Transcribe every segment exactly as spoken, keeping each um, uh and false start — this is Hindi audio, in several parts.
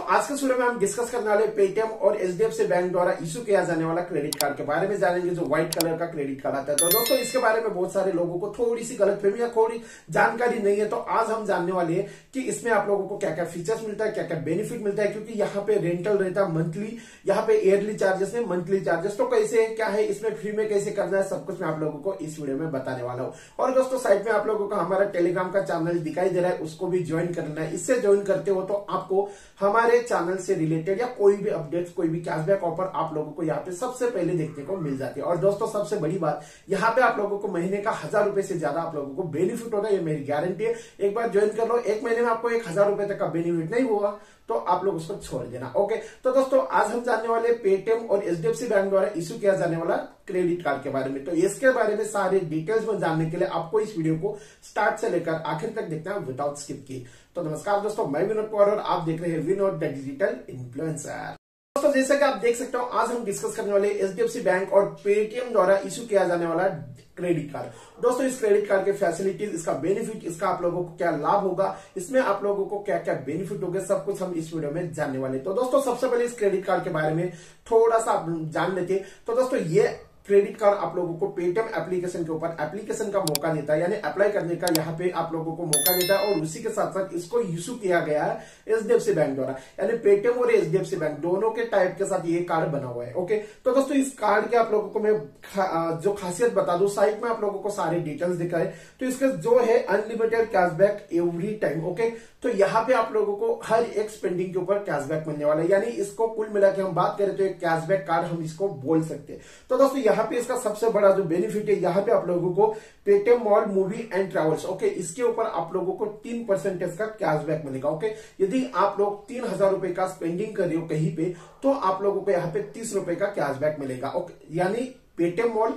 आज के वीडियो में हम डिस्कस करने वाले पेटीएम और एचडीएफसी बैंक द्वारा इशू किया जाने वाला क्रेडिट कार्ड के बारे में जानेंगे, जो व्हाइट कलर का क्रेडिट कार्ड आता है। तो दोस्तों इसके बारे में बहुत सारे लोगों को थोड़ी सी गलतफहमी या थोड़ी जानकारी नहीं है, तो आज हम जानने वाले हैं कि इसमें आप लोगों को क्या क्या फीचर्स मिलता है, क्या क्या बेनिफिट मिलता है, क्योंकि यहाँ पे रेंटल रहता है मंथली, यहाँ पे ईयरली चार्जेस है, मंथली चार्जेस। तो कैसे क्या है इसमें, फ्री में कैसे करना है, सब कुछ मैं आप लोगों को इस वीडियो में बताने वाला हूँ। और दोस्तों साइड में आप लोगों को हमारा टेलीग्राम का चैनल दिखाई दे रहा है, उसको भी ज्वाइन करना है। इससे ज्वाइन करते हो तो आपको हमारे चैनल से रिलेटेड या कोई भी अपडेट्स, कोई भी कैशबैक ऑफर आप लोगों को यहाँ पे सबसे पहले देखने को मिल जाती है। और दोस्तों सबसे बड़ी बात, यहाँ पे आप लोगों को महीने का हजार रुपए से ज्यादा आप लोगों को बेनिफिट होगा, ये मेरी गारंटी है। एक बार ज्वाइन कर लो, एक महीने में आपको एक हजार रुपए तक का बेनिफिट नहीं होगा तो आप लोग उसको छोड़ देना। ओके, तो दोस्तों आज हम जानने वाले पेटीएम और एचडीएफसी बैंक द्वारा इशू किया जाने वाला क्रेडिट कार्ड के बारे में। तो इसके बारे में सारे डिटेल्स में जानने के लिए आपको इस वीडियो को स्टार्ट से लेकर आखिर तक देखना है विदाउट स्किप की। तो नमस्कार दोस्तों, मैं विनोद पवार और आप देख रहे हैं विनोद द डिजिटल इन्फ्लुएंसर। दोस्तों जैसा कि आप देख सकते हो, आज हम डिस्कस करने वाले एचडीएफसी बैंक और पेटीएम द्वारा इशू किया जाने वाला क्रेडिट कार्ड। दोस्तों इस क्रेडिट कार्ड के फैसिलिटीज, इसका बेनिफिट, इसका आप लोगों को क्या लाभ होगा, इसमें आप लोगों को क्या क्या बेनिफिट होगा, सब कुछ हम इस वीडियो में जानने वाले। तो दोस्तों सबसे पहले इस क्रेडिट कार्ड के बारे में थोड़ा सा आप जान लेते हैं। तो दोस्तों ये क्रेडिट कार्ड आप लोगों को पेटीएम एप्लीकेशन के ऊपर एप्लीकेशन का मौका देता है, यानी अप्लाई करने का यहाँ पे आप लोगों को मौका देता है। और उसी के साथ साथ इसको इशू किया गया है एचडीएफसी बैंक द्वारा, यानी पेटीएम और एचडीएफसी बैंक दोनों के टाइप के साथ ये कार्ड बना हुआ है। ओके, तो दोस्तों इस कार्ड के आप लोगों को मैं खा, जो खासियत बता दूं, साइट में आप लोगों को सारे डिटेल्स दिखाए। तो इसका जो है unlimited cashback every time. Okay, तो यहाँ पे आप लोगों को हर एक स्पेंडिंग के ऊपर कैशबैक मिलने वाला है, यानी इसको कुल मिला के हम बात करें तो एक कैशबैक कार्ड हम इसको बोल सकते हैं। तो दोस्तों यहाँ पे इसका सबसे बड़ा जो बेनिफिट है, यहाँ पे आप लोगों को Paytm mall, movie and travels, okay, इसके ऊपर आप लोगों को तीन परसेंटेज का कैशबैक मिलेगा। ओके, यदि आप लोग तीन हजार रुपए का स्पेंडिंग कर रहे हो कहीं पे, तो आप लोगों को यहाँ पे तीस रुपए का कैशबैक मिलेगा। ओके, यानी पेटीएम मॉल,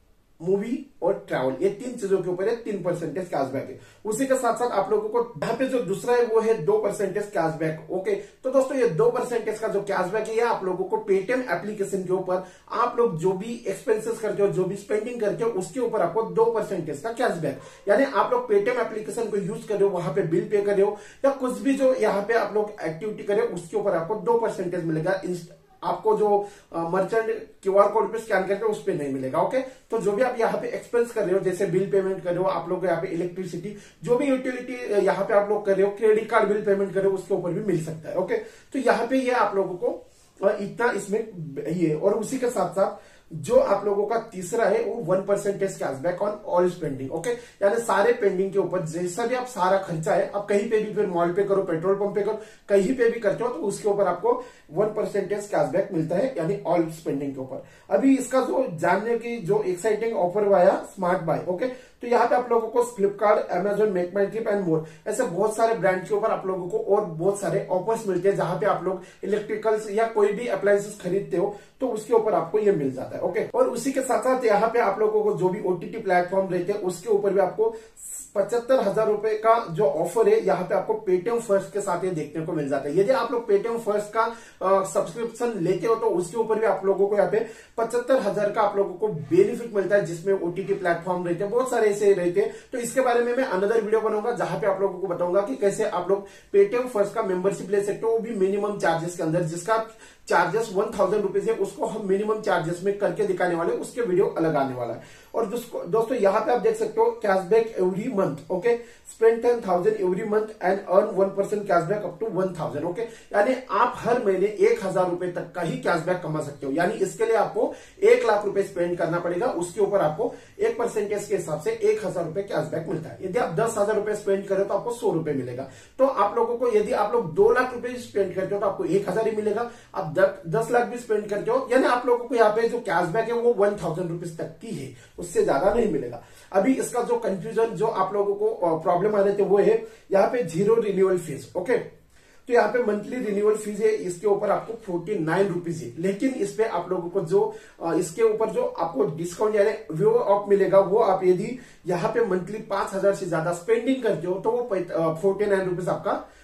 मूवी और ट्रैवल, ये तीन चीजों के ऊपर है तीन परसेंटेज कैशबैक है। उसी के साथ साथ आप लोगों को यहाँ पे जो दूसरा है वो है दो परसेंटेज कैशबैक। ओके, तो दोस्तों ये दो परसेंटेज का जो कैशबैक है, ये आप लोगों को पेटीएम एप्लीकेशन के ऊपर आप लोग जो भी एक्सपेंसेस करते हो, जो भी स्पेंडिंग करते हो, उसके ऊपर आपको दो परसेंटेज का कैशबैक, यानी आप लोग पेटीएम एप्लीकेशन को यूज कर रहे हो, वहां पे बिल पे कर रहे हो या कुछ भी जो यहाँ पे आप लोग एक्टिविटी कर रहे हो, उसके ऊपर आपको दो परसेंटेज मिलेगा। आपको जो मर्चेंट क्यूआर कोड पे स्कैन करके उस पे नहीं मिलेगा। ओके, तो जो भी आप यहाँ पे एक्सपेंस कर रहे हो, जैसे बिल पेमेंट कर रहे हो, आप लोग यहाँ पे इलेक्ट्रिसिटी, जो भी यूटिलिटी यहाँ पे आप लोग कर रहे हो, क्रेडिट कार्ड बिल पेमेंट कर रहे हो, उसके ऊपर भी मिल सकता है। ओके, तो यहाँ पे ये आप लोगों को इतना इसमें ये, और उसी के साथ साथ जो आप लोगों का तीसरा है वो one percentage cashback on all spending. Okay, यानी सारे पेंडिंग के ऊपर जैसा भी आप सारा खर्चा है, आप कहीं पे भी, फिर मॉल पे करो, पेट्रोल पंप पे करो, कहीं पे भी करते हो, तो उसके ऊपर आपको वन परसेंटेज कैशबैक मिलता है, यानी ऑल स्पेंडिंग के ऊपर। अभी इसका जो जानने की जो एक्साइटिंग ऑफर हुआ है स्मार्ट बाय। ओके, तो यहाँ पे आप लोगों को Flipkart, Amazon, make my trip and more, ऐसे बहुत सारे ब्रांड के ऊपर आप लोगों को और बहुत सारे ऑफर्स मिलते हैं, जहां पे आप लोग इलेक्ट्रिकल्स या कोई भी अप्लायंसेस खरीदते हो तो उसके ऊपर आपको ये मिल जाता है। ओके, और उसी के साथ साथ यहाँ पे आप लोगों को जो भी ओटीटी प्लेटफॉर्म रहते हैं, उसके ऊपर भी आपको पचहत्तर हजार रुपए का जो ऑफर है, यहाँ पे आपको पेटीएम फर्स्ट के साथ ये देखने को मिल जाता है। यदि आप लोग पेटीएम फर्स्ट का सब्सक्रिप्शन लेते हो तो उसके ऊपर भी आप लोगों को यहाँ पे पचहत्तर हजार का आप लोगों को बेनिफिट मिलता है, जिसमें ओटीटी प्लेटफॉर्म रहते हैं, बहुत सारे ऐसे रहते हैं। तो इसके बारे में मैं अनदर वीडियो बनाऊंगा, जहां पे आप लोगों को बताऊंगा कि कैसे आप लोग पेटीएम फर्स्ट का मेंबरशिप ले सकते हो, वो भी मिनिमम चार्जेस के अंदर, जिसका चार्जेस वन थाउजेंड रुपीज है, उसको हम मिनिमम चार्जेस में करके दिखाने वाले, उसके वीडियो अलग आने वाला है। और दोस्तों यहाँ पे आप देख सकते हो cashback every month. Okay, spend ten thousand every month and earn one percent cashback up to one thousand. Okay, यानी आप हर महीने एक हजार रुपए तक का ही कैशबैक कमा सकते हो, यानी इसके लिए आपको एक लाख रुपए स्पेंड करना पड़ेगा, उसके ऊपर आपको एक परसेंटेज के हिसाब से एक हजार रुपए कैशबैक मिलता है। यदि आप दस हजार रुपए स्पेंड करें तो आपको सौ रुपए मिलेगा। तो आप लोगों को, यदि आप लोग दो लाख रुपए स्पेंड करते हो तो आपको एक हजार ही मिलेगा। आप दस लाख भी स्पेंड करते हो, यानी आप लोगों को यहाँ पे जो कैशबैक है वो वन थाउजेंड रुपीज तक की है, उससे ज्यादा नहीं मिलेगा। अभी इसका जो कंफ्यूजन, जो आप लोगों को प्रॉब्लम आ रहे थे, वो है यहाँ पे जीरो रिन्यूअल फीस। ओके, तो यहाँ पे मंथली रिन्यूअल फीस है, इसके ऊपर आपको फोर्टी नाइन रुपीज है, लेकिन इस पे आप लोगों को जो इसके ऊपर जो आपको डिस्काउंट यानी व्यू ऑफ मिलेगा, वो आप यदि यहाँ पे मंथली पांच हजार से ज्यादा स्पेंडिंग करते हो तो वो फोर्टी नाइन रुपीज आपका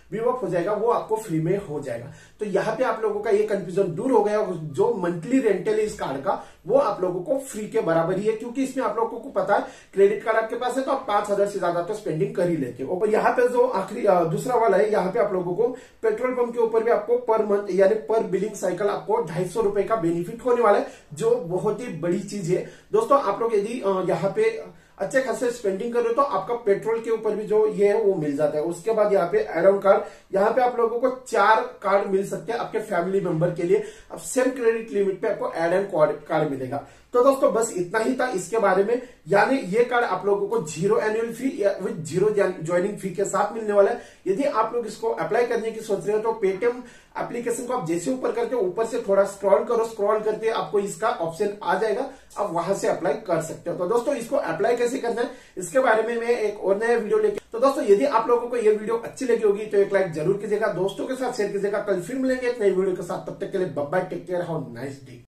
व्यू अप हो जाएगा वो आपको फ्री में हो जाएगा। तो यहाँ पे आप लोगों का ये कंफ्यूजन दूर हो गया। जो मंथली रेंटल है इस कार्ड का वो आप लोगों को फ्री के बराबर ही है, क्योंकि इसमें आप लोगों को पता है क्रेडिट कार्ड आपके पास है तो आप पांच हजार से ज्यादा तो स्पेंडिंग कर ही लेते हो। और यहाँ पे जो आखिरी दूसरा वाला है, यहाँ पे आप लोगों को पेट्रोल पंप के ऊपर भी आपको पर मंथ यानी पर बिलिंग साइकिल आपको ढाई सौ रुपए का बेनिफिट होने वाला है, जो बहुत ही बड़ी चीज है दोस्तों। आप लोग यदि यहाँ पे अच्छे खासे स्पेंडिंग कर रहे हो तो आपका पेट्रोल के ऊपर भी जो ये है वो मिल जाता है। उसके बाद यहाँ पे एड ऑन कार्ड, यहाँ पे आप लोगों को चार कार्ड मिल सकते हैं आपके फैमिली मेंबर के लिए। अब सेम क्रेडिट लिमिट पे आपको एड ऑन कार्ड मिलेगा। तो दोस्तों बस इतना ही था इसके बारे में, यानी ये कार्ड आप लोगों को zero annual fee with zero joining fee के साथ मिलने वाला है। यदि आप लोग इसको अप्लाई करने की सोच रहे हो तो पेटीएम एप्लीकेशन को आप जैसे ऊपर करके ऊपर से थोड़ा स्क्रॉल करो, स्क्रॉल करके आपको इसका ऑप्शन आ जाएगा, आप वहां से अप्लाई कर सकते हो। तो दोस्तों इसको अप्लाई कैसे करना है इसके बारे में मैं एक और नया वीडियो लेके, तो दोस्तों यदि आप लोगों को ये वीडियो अच्छी लगी होगी तो एक लाइक जरूर कीजिएगा, दोस्तों के साथ शेयर कीजिएगा। कल फिर मिलेंगे एक नई वीडियो के साथ, तब तक के लिए bye bye, take care, have a nice day.